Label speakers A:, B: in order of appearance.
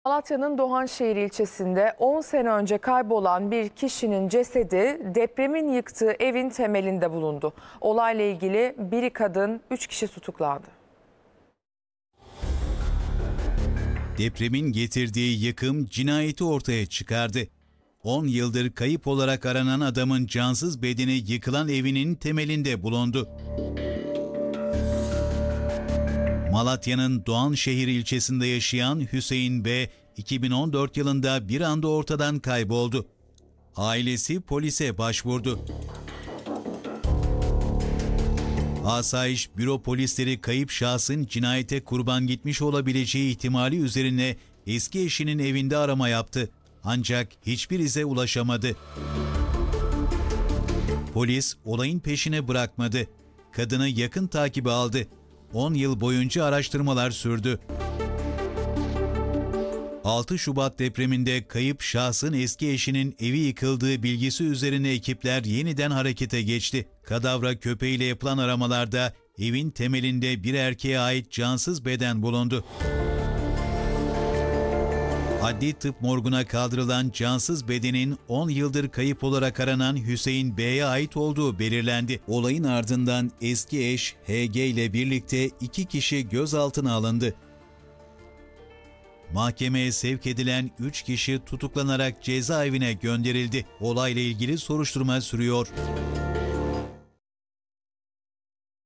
A: Malatya'nın Doğanşehir ilçesinde 10 sene önce kaybolan bir kişinin cesedi depremin yıktığı evin temelinde bulundu. Olayla ilgili biri kadın, 3 kişi tutuklandı.
B: Depremin getirdiği yıkım cinayeti ortaya çıkardı. 10 yıldır kayıp olarak aranan adamın cansız bedeni yıkılan evinin temelinde bulundu. Malatya'nın Doğanşehir ilçesinde yaşayan Hüseyin B. 2014 yılında bir anda ortadan kayboldu. Ailesi polise başvurdu. Asayiş Büro polisleri kayıp şahsın cinayete kurban gitmiş olabileceği ihtimali üzerine eski eşinin evinde arama yaptı. Ancak hiçbir ize ulaşamadı. Polis olayın peşine bırakmadı. Kadını yakın takibe aldı. 10 yıl boyunca araştırmalar sürdü. 6 Şubat depreminde kayıp şahsın eski eşinin evi yıkıldığı bilgisi üzerine ekipler yeniden harekete geçti. Kadavra köpeğiyle yapılan aramalarda evin temelinde bir erkeğe ait cansız beden bulundu. Adli tıp morguna kaldırılan cansız bedenin 10 yıldır kayıp olarak aranan Hüseyin B'ye ait olduğu belirlendi. Olayın ardından eski eş HG ile birlikte 2 kişi gözaltına alındı. Mahkemeye sevk edilen 3 kişi tutuklanarak cezaevine gönderildi. Olayla ilgili soruşturma sürüyor.